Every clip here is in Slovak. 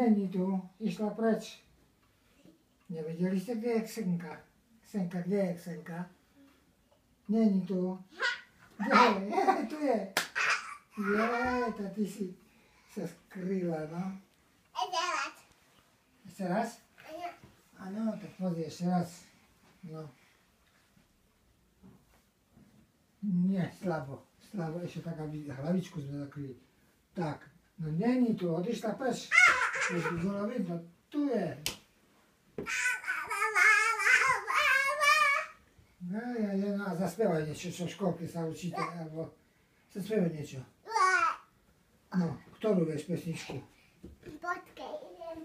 není tu, išla preč. Neviděli jste, kde je Ksenka? Ksenka, kde je Ksenka? Není tu. Kde je? Tu je. Je, ty si se skryla, no. Ještě raz? Ano, tak pozri, ještě raz. No. Nie, slabo, ještě tak, aby hlavičku jsme zakryli. Tak, no není tu, odišla preč. Už by bylo vidno, tu je. No a zaspievaj niečo, čo v školke sa učíte, alebo zaspievaj niečo. No, ktorú vieš pesničku? Počkej, idem.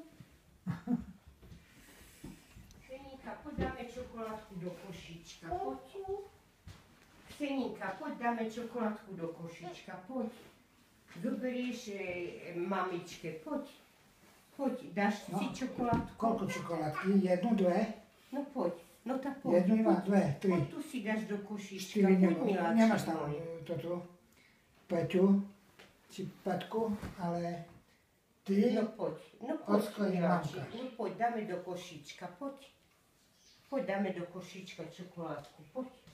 Kseníka, poď dáme čokoládku do košíčka, poď. Kseníka, poď dáme čokoládku do košíčka, poď. Zoberieš mamičke, poď. Poď, dáš si čokoládku. Koľko čokoládky? Jednu, dve? No poď, no tak poď. Jednu ima, dve, tri. Poď tu si dáš do košíčka, Štyri poď miláčku. nemáš tam toto Peťu, či Petku, ale ty... No poď, Ocko je miláčik, mamka. no poď, dáme do košíčka, poď. Poď, dáme do košíčka čokoládku, poď.